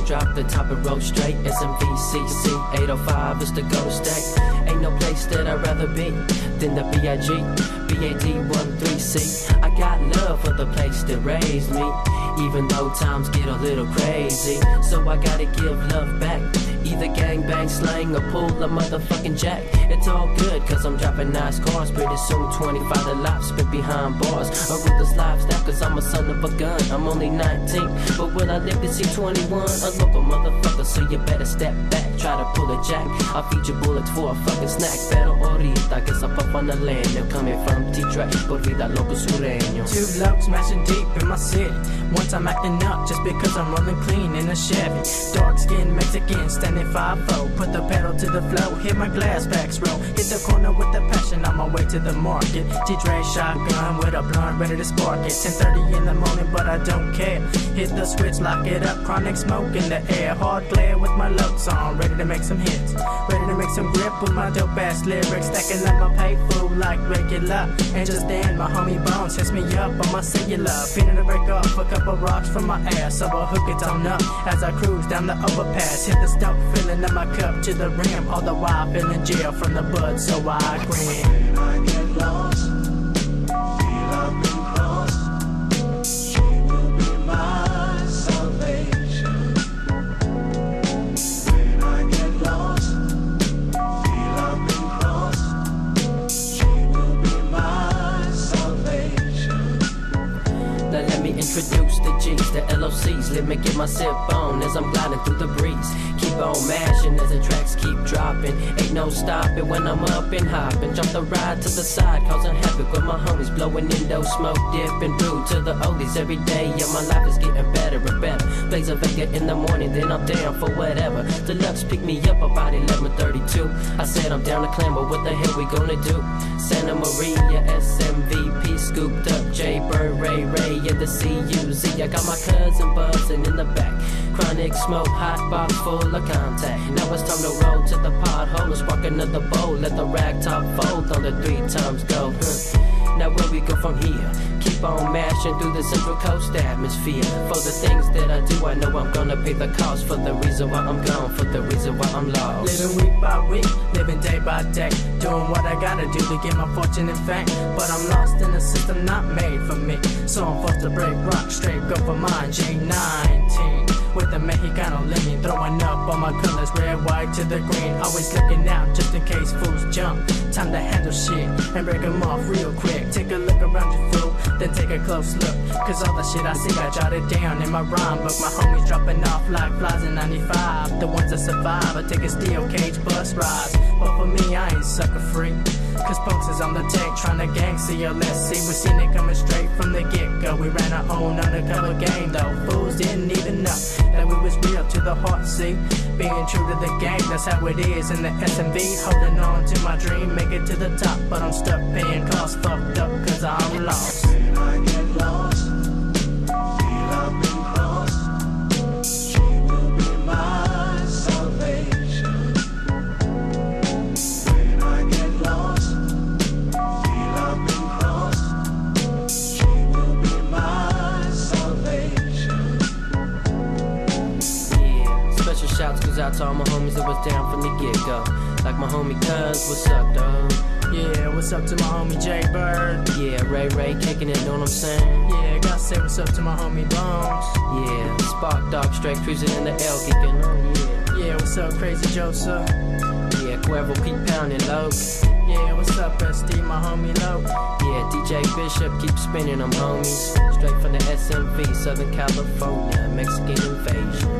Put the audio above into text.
drop the top and roll straight. SMVCC 805 is the go state. Ain't no place that I'd rather be than the BIG, BAD13C. I got love for the place that raised me, even though times get a little crazy. So I gotta give love back, either gang bang slang or pull a motherfucking jack. It's all good cause I'm dropping nice cars. Pretty soon 25 to life spent behind bars. A ruthless lifestyle cause I'm a son of a gun. I'm only 19, but will I live to see 21? A local motherfucker, so you better step back. Try to pull a jack, I'll feed you bullets for a fucking snack. Pero ahorita que up on the land, they're coming from T-Track, por vida loco sureño. Two low smashing deep in my city. One time acting up just because I'm rolling clean in a Chevy. Dark skinned Mexican standing 5'0". Put the pedal to the floor, hit my glass backs roll. Hit the corner with the passion on my way to the market. T-Dre shotgun with a blunt ready to spark it. 10:30 in the morning but I don't care. Hit the switch, lock it up, chronic smoke in the air. Hard glare with my looks on, ready to make some hits. Ready to make some grip with my dope ass lyrics. Stacking up my pay food like regular. And just then my homie Bones hits me up on my cellular. Feeling to break off a couple rocks from my ass, so I hook it on up as I cruise down the overpass. Hit the stop, filling up my cup to the rim, all the while feeling jail from the bud, so I grin. When I get lost, feel I've been crossed, she will be my salvation. When I get lost, feel I've been crossed, she will be my salvation. Now let me introduce the G's, the LOCs. Let me get my sip on as I'm gliding through the breeze. Keep on mashing as the tracks keep dropping. Ain't no stopping when I'm up and hopping. Jump the ride to the side, causing havoc with my homies. Blowing indo smoke, dipping through to the oldies every day. Yeah, my life is getting better and better. Blaze a Vega in the morning, then I'm down for whatever. Deluxe pick me up about 11:32. I said I'm down to claim, but what the hell we gonna do? Santa Maria, SMVP, scooped up J Bird, Ray and the CUZ. I got my cousin buzzing in the back. Chronic smoke, hot box full of contact. Now it's time to roll to the pothole and spark another bowl. Let the rag top fold on the 3 times go. Now where we go from here? Keep on mashing through the Central Coast atmosphere. For the things that I do, I know I'm gonna pay the cost. For the reason why I'm gone, for the reason why I'm lost. Living week by week, living day by day, doing what I gotta do to get my fortune and fame. But I'm lost in a system not made for me, so I'm forced to break rock, straight go for mine. J19 with the Mexicano leaning, throwing up all my colors, red, white to the green. Always looking out just in case fools jump. Time to handle shit and break them off real quick. Take a look around you, fool, then take a close look. Cause all the shit I see, I jotted down in my rhyme book. My homies dropping off like flies in 95. The ones that survive, I take a steel cage bus rides. But for me, I ain't sucker free. Cause Punks is on the tank trying to gang CLSC. We seen it coming straight from the get-go. We ran our own undercover game though. Fools didn't even know that we was real to the heart, see. Being true to the game, that's how it is in the SMV. Holding on to my dream, make it to the top. But I'm stuck paying costs, fucked up cause I'm lost. When I get lost, feel I've been crossed, she will be my salvation. When I get lost, feel I've been crossed, she will be my salvation. Yeah, special shouts goes out to all my homies that was down from the get-go. Like my homie Cuz, what's up, dawg? Yeah, what's up to my homie J Bird? Yeah, Ray kicking it, know what I'm saying? Yeah, gotta say what's up to my homie Bones. Yeah, Spark Dog straight cruising in the L, geeking, oh yeah. Yeah, what's up Crazy Joseph? Yeah, Cuervo keep pounding, Loke. Yeah, what's up SD, my homie Loke? Yeah, DJ Bishop keep spinning them homies. Straight from the SMV, Southern California, Mexican invasion.